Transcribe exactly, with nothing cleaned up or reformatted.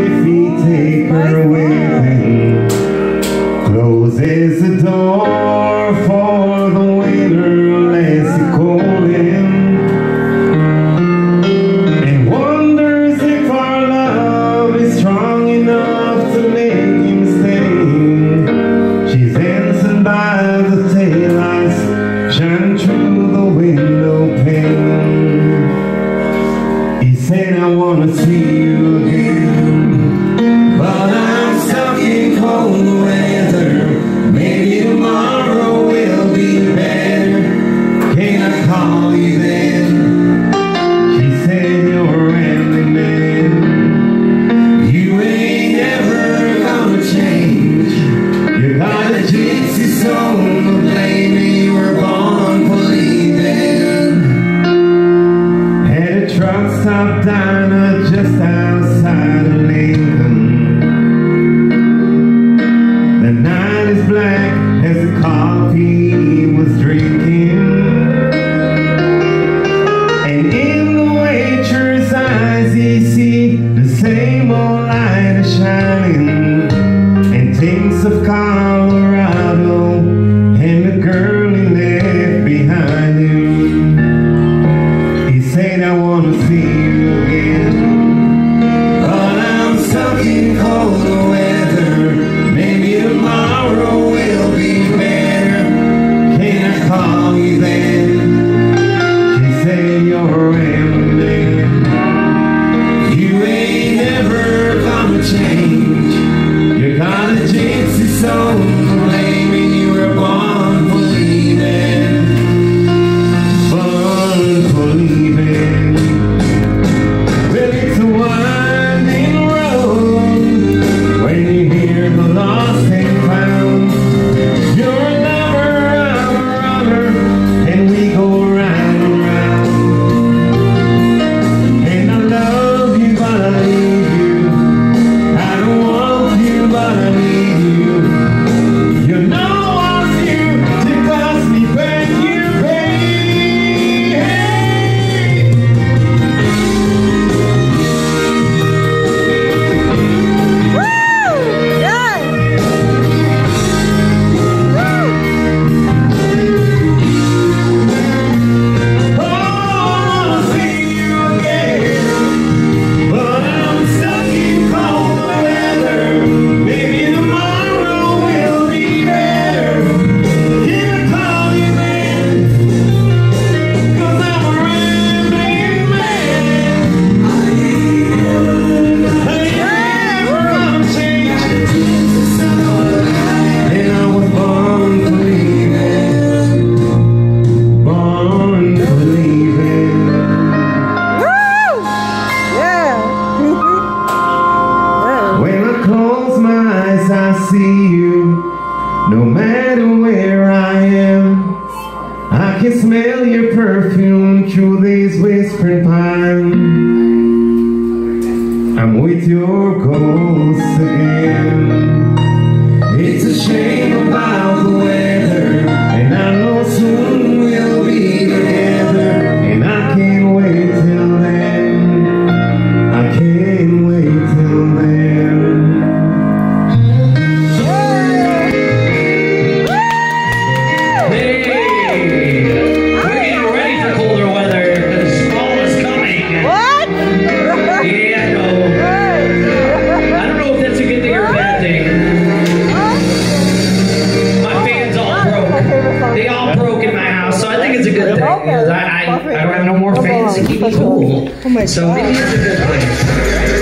if he take her with him, closes the door for the winter, lets it cold in, and wonders if our love is strong enough to make him stay. She's dancing by the taillights, shining through the window pane. He said, I wanna see you again, but I'm stuck in cold weather. Maybe tomorrow will be better. Can I call you then? She said, you're a rambling man. You ain't ever gonna change. You got a gypsy soul to blame, and you were born for leaving. Had a truck stop diner just outside of Lincoln. The night is black as the coffee he was drinking, and in the waitress' eyes he see the same old light is shining, and thinks of Colorado and the girl he left behind him. He said, I wanna see you again, but I'm stuck in cold weather. Maybe tomorrow will be better. Can I call you then? She said, you're a rambling man. You ain't never gonna change. You got a gypsy soul to blame, and you were born for leaving. Born for leaving. Well, it's a winding road when you hear the lost and found. You're a lover, I'm a runner, and we go round and round. And I love you, but I need you. I don't want you, but I need you. You know I want you to cost me back you pay. Hey. Woo! Yes! Oh, I wanna see you again, but I'm stuck in cold weather. Maybe tomorrow will be better. Can I call you then? 'Cause I'm a rambling man. I ain't never gonna change. And I was born for leaving. Born for leaving. Woo! Yeah. Yeah. When I close my eyes, I see you. No matter where I am, I can smell your perfume through these whispering pines. I'm with your ghost again. It's a shame about the weather, and I know soon we'll be together. And I can't wait till then. I can't wait till then. Hey, we're getting ready for colder weather because fall is coming. What? Yeah, no. I don't know if that's a good thing or a bad thing. My fans all broke. They all broke in my house, so I think it's a good thing. 'Cause I, I, I don't have no more fans to keep me cool. Oh my So God. maybe it's a good thing.